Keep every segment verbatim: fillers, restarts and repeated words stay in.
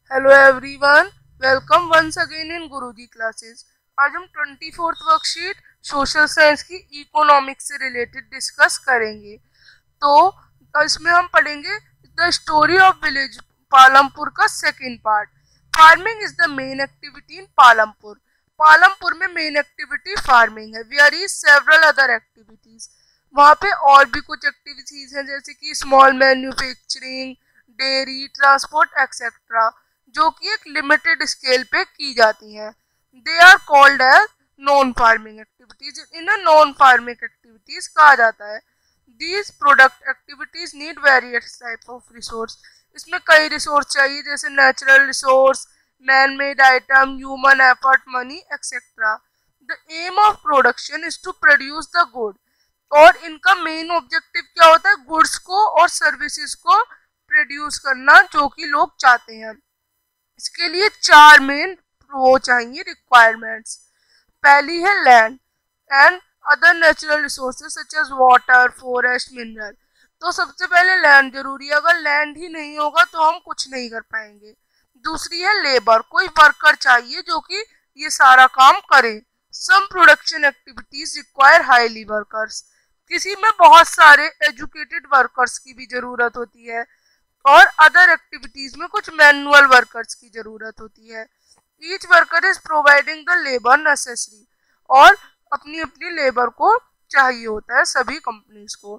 Hello everyone, welcome once again in Guruji classes. आज हम twenty fourth worksheet social science की economics से related discuss करेंगे। तो इसमें हम पढ़ेंगे the story of village Palampur का second part. Farming is the main activity in Palampur. Palampur में मेन एक्टिविटी फार्मिंग है। Where is several other activities. वहाँ पे और भी कुछ एक्टिविटीज हैं जैसे कि small manufacturing, dairy, transport etcetera, जो कि एक लिमिटेड स्केल पे की जाती हैं। They are called as non farming activities. इन्हें नॉन फार्मिंग एक्टिविटीज कहा जाता है। These product activities need various type of resource. इसमें कई रिसोर्स चाहिए जैसे natural resource, man made item, human effort, money etcetera. The aim of production is to produce the good. और इनका मेन ऑब्जेक्टिव क्या होता है? गुड्स को और सर्विसेज को प्रोड्यूस करना जो कि लोग चाहते हैं। इसके लिए चार मेन वो चाहिए रिक्वायरमेंट्स। पहली है land and other natural resources such as water, forest, mineral. तो सबसे पहले लैंड जरूरी है। अगर लैंड ही नहीं होगा तो हम कुछ नहीं कर पाएंगे। दूसरी है लेबर, कोई वर्कर चाहिए जो कि ये सारा काम करे। Some production activities require highly workers. किसी में बहुत सारे एजुकेटेड वर्कर्स की भी जरूरत होती है और अदर एक्टिविटीज में कुछ मैनुअल वर्कर्स की जरूरत होती है। Each worker is providing the labour necessary. और अपनी अपनी लेबर को चाहिए होता है सभी कंपनीज को।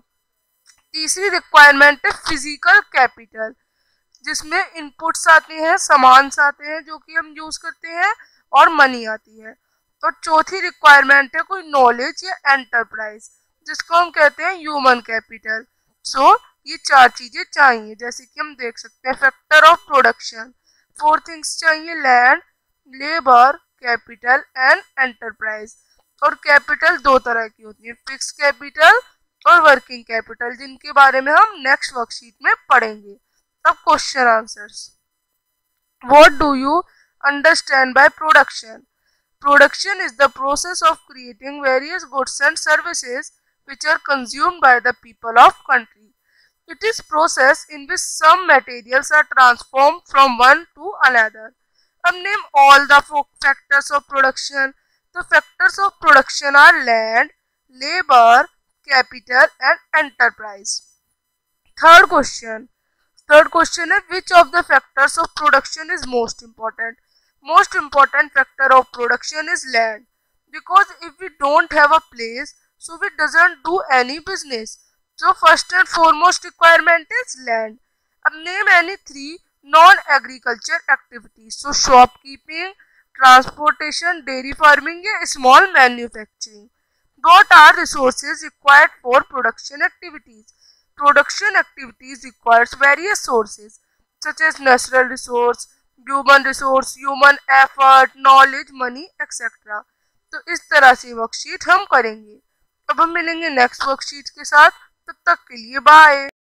तीसरी रिक्वायरमेंट है फिजिकल कैपिटल, जिसमें इनपुट्स आते हैं, सामान आते हैं जो कि हम यूज करते हैं, और मनी आती है। और चौथी रिक्वायरमेंट है कोई नॉलेज या एंटरप्राइज, जिसको हम कहते हैं ह्यूमन कैपिटल। सो ये चार चीजें चाहिए जैसे कि हम देख सकते हैं। Factor of production, four things चाहिए, land, labour, capital and enterprise. और कैपिटल दो तरह की होती है, फिक्स कैपिटल और वर्किंग कैपिटल, जिनके बारे में हम नेक्स्ट वर्कशीट में पढ़ेंगे। अब question answers. What do you understand by production? Production is the process of creating various goods and services which are consumed by the people of country. It is process in which some materials are transformed from one to another. Now name all the factors of production. The factors of production are land, labor, capital and enterprise. Third question. Third question is which of the factors of production is most important? Most important factor of production is land, because if we don't have a place, so we doesn't do any business. So first and foremost requirement is land. अब name any three non-agriculture activities. So shopkeeping, transportation, dairy farming या small manufacturing. What are resources required for production activities? Production activities requires various sources such as natural resource, human resource, human effort, knowledge, money etcetera. तो इस तरह से worksheet हम करेंगे। अब हम मिलेंगे नेक्स्ट वर्कशीट के साथ। तब तक के लिए बाय।